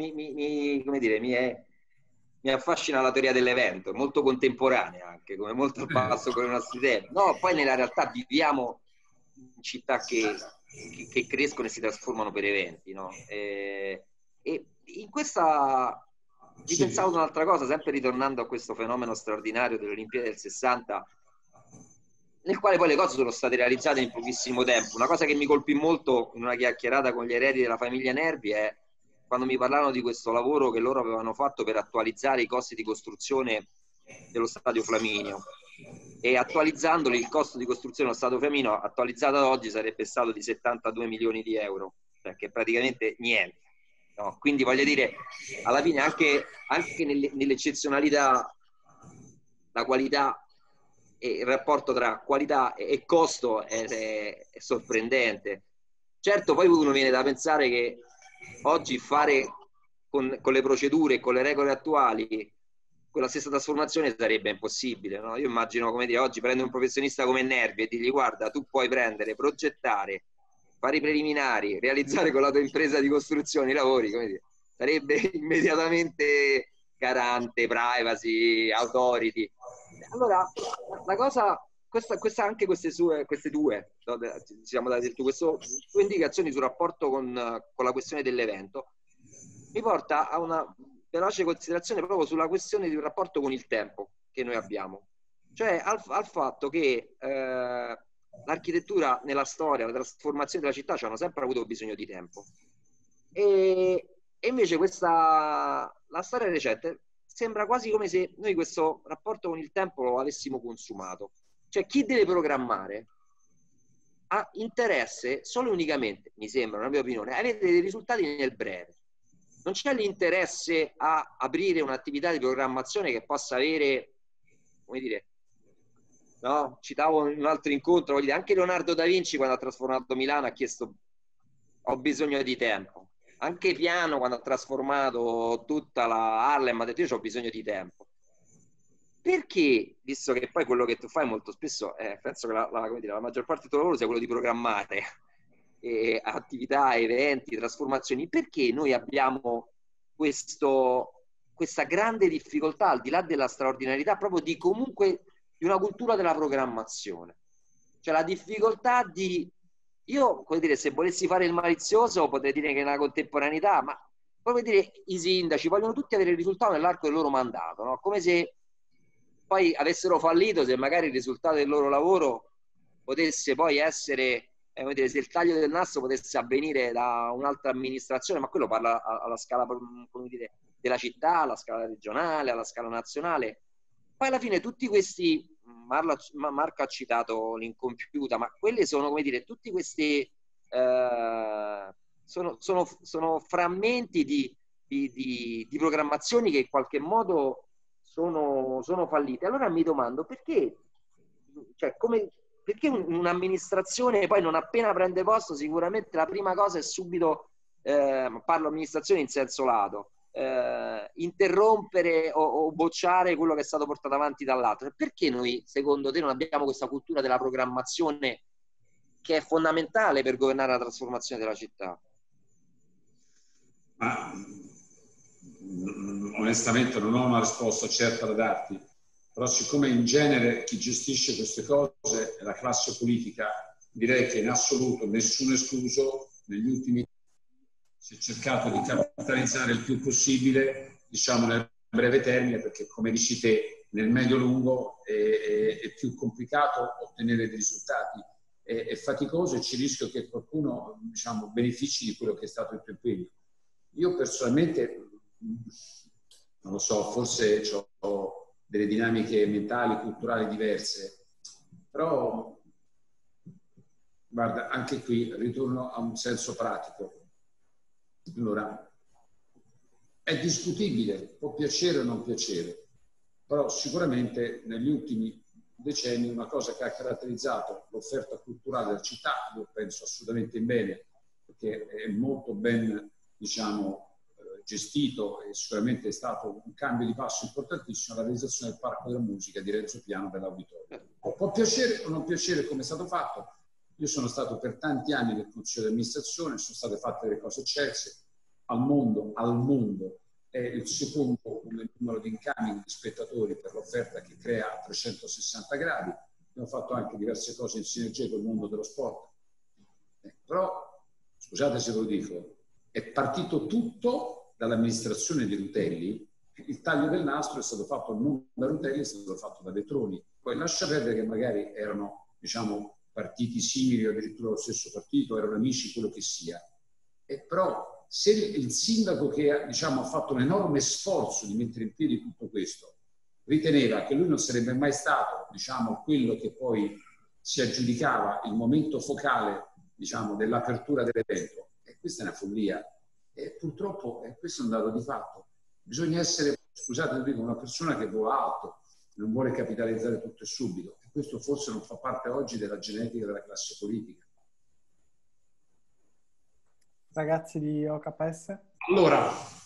mi affascina la teoria dell'evento, molto contemporanea anche, come molto al passo con i nostri tempi. No, poi nella realtà viviamo in città che crescono e si trasformano per eventi, no? E in questa ripensavo ad un'altra cosa, sempre ritornando a questo fenomeno straordinario delle Olimpiadi del 60, nel quale poi le cose sono state realizzate in pochissimo tempo. Una cosa che mi colpì molto in una chiacchierata con gli eredi della famiglia Nervi è quando mi parlarono di questo lavoro che loro avevano fatto per attualizzare i costi di costruzione dello Stadio Flaminio. E attualizzandoli, il costo di costruzione dello Stadio Flaminio attualizzato ad oggi sarebbe stato di 72 milioni di euro, perché praticamente niente. No? Quindi voglio dire, alla fine anche nell'eccezionalità, la qualità e il rapporto tra qualità e costo è sorprendente. Certo, poi uno viene da pensare che oggi fare con le procedure e con le regole attuali quella stessa trasformazione sarebbe impossibile, no? Io immagino, come dire, oggi prende un professionista come Nervi e digli: guarda, tu puoi prendere, progettare, fare i preliminari, realizzare con la tua impresa di costruzione i lavori, come dire, sarebbe immediatamente garante, privacy, authority. Allora, la cosa, anche queste due, no, siamo dati due indicazioni sul rapporto con la questione dell'evento, mi porta a una veloce considerazione proprio sulla questione del rapporto con il tempo che noi abbiamo, cioè al fatto che l'architettura nella storia, la trasformazione della città ci hanno sempre avuto bisogno di tempo, e invece la storia recente sembra quasi come se noi questo rapporto con il tempo lo avessimo consumato. Cioè chi deve programmare ha interesse solo e unicamente, mi sembra, una mia opinione, avere dei risultati nel breve. Non c'è l'interesse a aprire un'attività di programmazione che possa avere, come dire, no? Citavo in un altro incontro, voglio dire, anche Leonardo da Vinci quando ha trasformato Milano ha chiesto: ho bisogno di tempo. Anche Piano quando ha trasformato tutta la Harlem ha detto: io ho bisogno di tempo. Perché, visto che poi quello che tu fai molto spesso, penso che la maggior parte del tuo lavoro sia quello di programmare attività, eventi, trasformazioni, perché noi abbiamo questa grande difficoltà, al di là della straordinarietà, proprio di una cultura della programmazione? Cioè la difficoltà io, come dire, se volessi fare il malizioso potrei dire che è una contemporaneità, ma come dire, i sindaci vogliono tutti avere il risultato nell'arco del loro mandato, no? Come se poi avessero fallito se magari il risultato del loro lavoro potesse poi essere, come dire, se il taglio del nastro potesse avvenire da un'altra amministrazione, ma quello parla alla scala, come dire, della città, alla scala regionale, alla scala nazionale. Poi alla fine tutti questi, Marco ha citato l'incompiuta, ma quelle sono, come dire, tutti questi sono frammenti di programmazioni che in qualche modo sono fallite. Allora mi domando perché, cioè, perché un'amministrazione poi non appena prende posto, sicuramente la prima cosa è subito, parlo amministrazione in senso lato, interrompere o bocciare quello che è stato portato avanti dall'altro. Perché noi, secondo te, non abbiamo questa cultura della programmazione che è fondamentale per governare la trasformazione della città? Ma onestamente non ho una risposta certa da darti, però siccome in genere chi gestisce queste cose è la classe politica, direi che in assoluto, nessuno escluso, negli ultimi anni si è cercato di capitalizzare il più possibile, diciamo nel breve termine, perché come dici te, nel medio-lungo è più complicato ottenere dei risultati, è faticoso e ci rischio che qualcuno, diciamo, benefici di quello che è stato il tuo impegno. Io personalmente, non lo so, forse ho delle dinamiche mentali, culturali diverse, però guarda, anche qui ritorno a un senso pratico. Allora, è discutibile, può piacere o non piacere, però sicuramente negli ultimi decenni una cosa che ha caratterizzato l'offerta culturale della città, io penso assolutamente in bene, perché è molto ben, diciamo, gestito e sicuramente è stato un cambio di passo importantissimo, la realizzazione del Parco della Musica di Renzo Piano dell'Auditorio. Può piacere o non piacere come è stato fatto. Io sono stato per tanti anni nel Consiglio di amministrazione, sono state fatte delle cose eccelse. Al mondo è il secondo come numero di incoming di spettatori per l'offerta che crea a 360 gradi. Abbiamo fatto anche diverse cose in sinergia con il mondo dello sport. Però, scusate se ve lo dico, è partito tutto dall'amministrazione di Rutelli. Il taglio del nastro è stato fatto non da Rutelli, è stato fatto da Veltroni. Poi lascia perdere che magari erano, diciamo, partiti simili o addirittura lo stesso partito, erano amici, quello che sia. E però se il sindaco che, diciamo, ha fatto un enorme sforzo di mettere in piedi tutto questo riteneva che lui non sarebbe mai stato, diciamo, quello che poi si aggiudicava il momento focale, diciamo, dell'apertura dell'evento, e questa è una follia. E purtroppo questo è un dato di fatto. Bisogna essere, scusate, dico, una persona che vola alto, non vuole capitalizzare tutto e subito. E questo forse non fa parte oggi della genetica della classe politica. Ragazzi di OKS? Allora,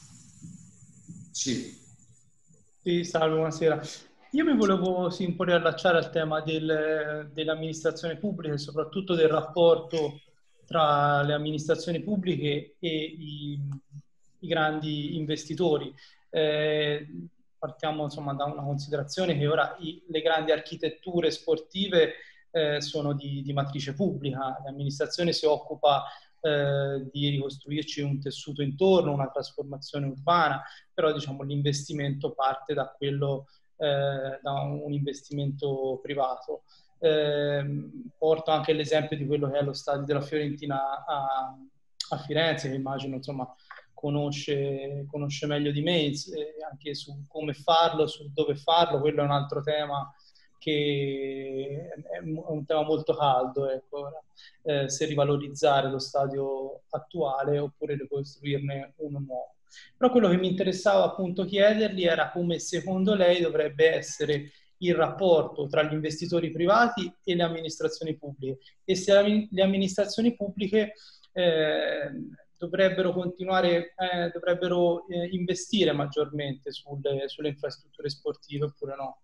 sì. Sì, salve, buonasera. Io mi volevo un po' riallacciare al tema dell'amministrazione pubblica e soprattutto del rapporto tra le amministrazioni pubbliche e i grandi investitori. Partiamo insomma da una considerazione che ora le grandi architetture sportive sono di matrice pubblica, l'amministrazione si occupa di ricostruirci un tessuto intorno, una trasformazione urbana, però diciamo l'investimento parte da quello, da un investimento privato. Porto anche l'esempio di quello che è lo stadio della Fiorentina a Firenze, che immagino insomma conosce meglio di me, anche su come farlo, su dove farlo. Quello è un altro tema che è un tema molto caldo, ecco, se rivalorizzare lo stadio attuale oppure ricostruirne uno nuovo. Però quello che mi interessava appunto chiedergli era come secondo lei dovrebbe essere il rapporto tra gli investitori privati e le amministrazioni pubbliche, e se le amministrazioni pubbliche dovrebbero continuare, dovrebbero investire maggiormente sulle infrastrutture sportive oppure no.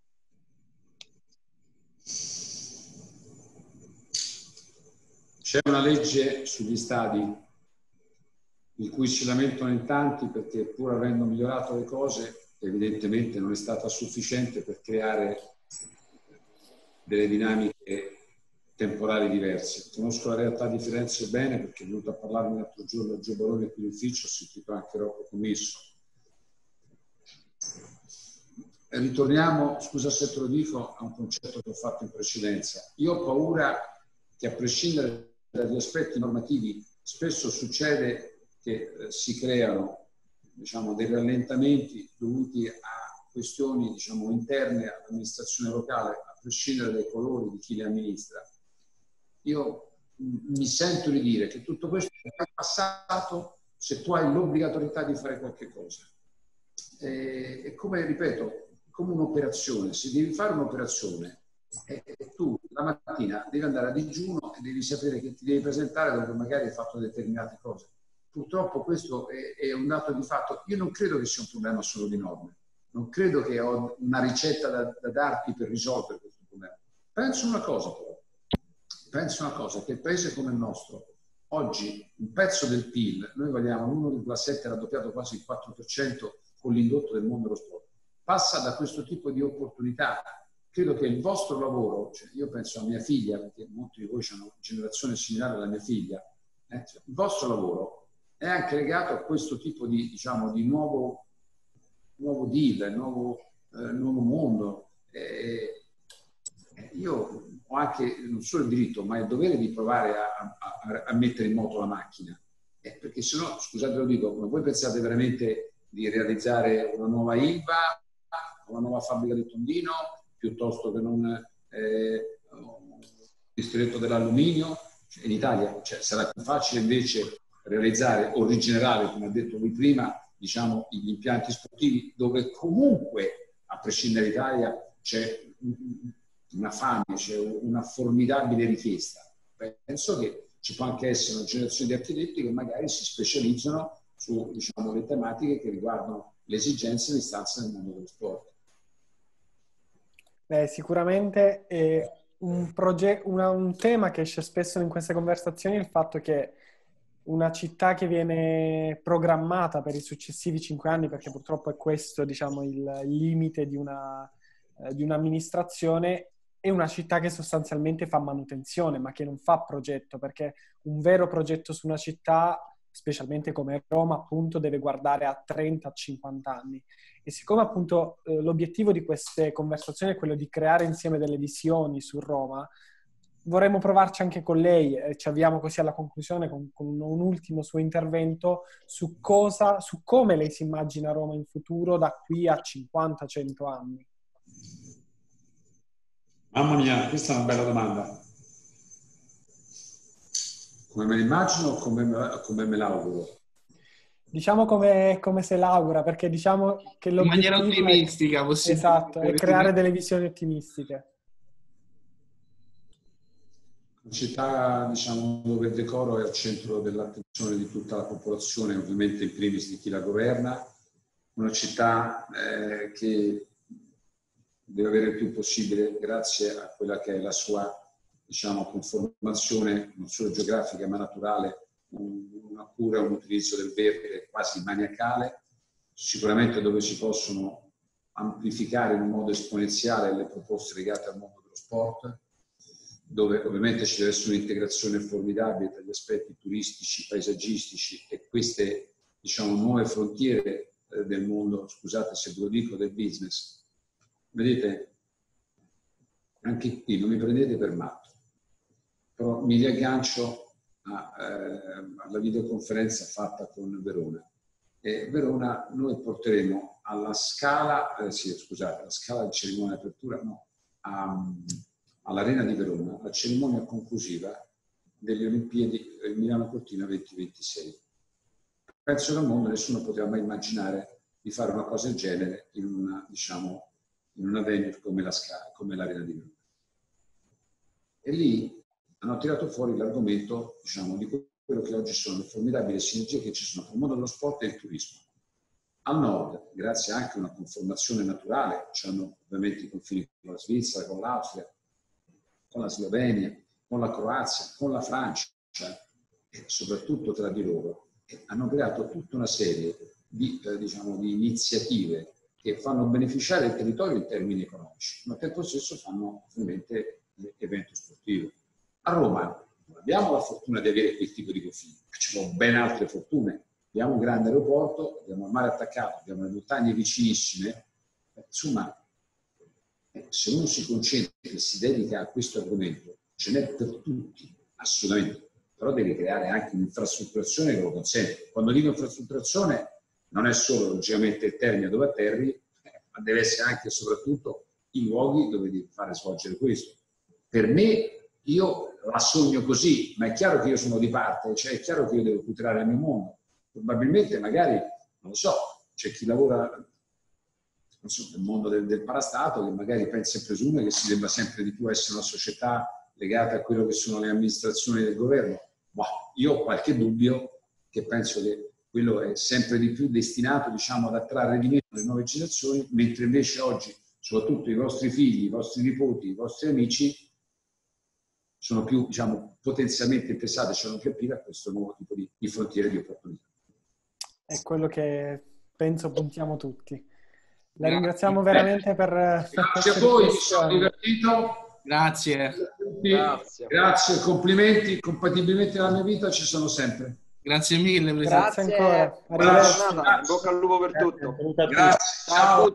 C'è una legge sugli stadi di cui si lamentano in tanti perché pur avendo migliorato le cose evidentemente non è stata sufficiente per creare delle dinamiche temporali diverse. Conosco la realtà di Firenze bene perché è venuto a parlarmi l'altro giorno a Gio Barone qui in ufficio, ho sentito anche Rocco Commisso. Ritorniamo, scusa se te lo dico, a un concetto che ho fatto in precedenza. Io ho paura che a prescindere dagli aspetti normativi spesso succede che si creano, diciamo, dei rallentamenti dovuti a questioni, diciamo, interne all'amministrazione locale, a prescindere dai colori di chi le amministra. Io mi sento di dire che tutto questo è passato se tu hai l'obbligatorietà di fare qualche cosa. È come, ripeto, come un'operazione. Se devi fare un'operazione, tu la mattina devi andare a digiuno e devi sapere che ti devi presentare dove magari hai fatto determinate cose. Purtroppo questo è un dato di fatto. Io non credo che sia un problema solo di norme. Non credo che ho una ricetta da darti per risolvere questo problema. Penso una cosa però. Penso una cosa, che il paese come il nostro, oggi un pezzo del PIL, noi valiamo l'1,7, raddoppiato quasi il 4% con l'indotto del mondo dello sport, passa da questo tipo di opportunità. Credo che il vostro lavoro, cioè io penso a mia figlia, perché molti di voi hanno una generazione similare alla mia figlia, cioè il vostro lavoro è anche legato a questo tipo di, diciamo, di nuovo deal, nuovo mondo. Io ho anche non solo il diritto, ma il dovere di provare a mettere in moto la macchina. Perché se no, scusate lo dico, ma voi pensate veramente di realizzare una nuova Ilva, una nuova fabbrica di Tondino, piuttosto che non un distretto dell'alluminio? Cioè, in Italia sarà più facile invece realizzare o rigenerare, come ha detto lui prima, diciamo, gli impianti sportivi, dove comunque, a prescindere dall'Italia, c'è una fame, c'è una formidabile richiesta. Penso che ci può anche essere una generazione di architetti che magari si specializzano su, diciamo, le tematiche che riguardano le esigenze e le istanze nel mondo dello sport. Sicuramente è un tema che esce spesso in queste conversazioni è il fatto che una città che viene programmata per i successivi 5 anni, perché purtroppo è questo, diciamo, il limite di un'amministrazione, è una città che sostanzialmente fa manutenzione, ma che non fa progetto, perché un vero progetto su una città, specialmente come Roma, appunto, deve guardare a 30-50 anni. E siccome appunto l'obiettivo di queste conversazioni è quello di creare insieme delle visioni su Roma, vorremmo provarci anche con lei, ci avviamo così alla conclusione con un ultimo suo intervento su come lei si immagina Roma in futuro da qui a 50-100 anni. Mamma mia, questa è una bella domanda. Come me l'immagino o come me l'auguro? Diciamo come se l'augura, perché diciamo che in maniera ottimistica, esatto, è creare delle visioni ottimistiche. Una città, diciamo, dove il decoro è al centro dell'attenzione di tutta la popolazione, ovviamente in primis di chi la governa. Una città che deve avere il più possibile, grazie a quella che è la sua, diciamo, conformazione non solo geografica ma naturale, una cura, un utilizzo del verde quasi maniacale, sicuramente dove si possono amplificare in un modo esponenziale le proposte legate al mondo dello sport, dove ovviamente ci deve essere un'integrazione formidabile tra gli aspetti turistici, paesaggistici e queste, diciamo, nuove frontiere del mondo, scusate se ve lo dico, del business. Vedete, anche qui non mi prendete per matto, però mi riaggancio alla videoconferenza fatta con Verona. Verona noi porteremo alla scala, alla scala di cerimonia di apertura, no, all'Arena di Verona, la cerimonia conclusiva delle Olimpiadi Milano Cortina 2026. Penso che al mondo nessuno poteva mai immaginare di fare una cosa del genere in una, diciamo, in una venue come l'Arena di Verona. E lì hanno tirato fuori l'argomento, diciamo, di quello che oggi sono le formidabili sinergie che ci sono tra il mondo dello sport e il turismo. Al nord, grazie anche a una conformazione naturale, c'hanno ovviamente i confini con la Svizzera, con l'Austria, con la Slovenia, con la Croazia, con la Francia e soprattutto tra di loro, hanno creato tutta una serie di, diciamo, di iniziative che fanno beneficiare il territorio in termini economici, ma al tempo stesso fanno ovviamente l'evento sportivo. A Roma non abbiamo la fortuna di avere quel tipo di confini, ci sono ben altre fortune. Abbiamo un grande aeroporto, abbiamo il mare attaccato, abbiamo le montagne vicinissime. Insomma, se uno si concentra e si dedica a questo argomento, ce n'è per tutti, assolutamente, però devi creare anche un'infrastrutturazione che lo consente. Quando dico infrastrutturazione non è solo logicamente il termine dove atterri, ma deve essere anche e soprattutto i luoghi dove devi fare svolgere questo. Per me, io la sogno così, ma è chiaro che io sono di parte, cioè è chiaro che io devo tutelare il mio mondo. Probabilmente magari, non lo so, c'è chi lavora nel mondo del parastato che magari pensa e presume che si debba sempre di più essere una società legata a quello che sono le amministrazioni del governo. Ma io ho qualche dubbio, che penso che quello è sempre di più destinato, diciamo, ad attrarre di meno le nuove generazioni, mentre invece oggi, soprattutto i vostri figli, i vostri nipoti, i vostri amici, sono più, diciamo, potenzialmente interessati, cioè non capire a questo nuovo tipo di frontiere di opportunità. È quello che penso puntiamo tutti. La ringraziamo veramente per grazie a voi, mi sono divertito. Grazie. Grazie, complimenti, compatibilmente nella mia vita ci sono sempre. Grazie mille, Presidente. Grazie ancora. Buona giornata, in bocca al lupo per tutto. Grazie, ciao.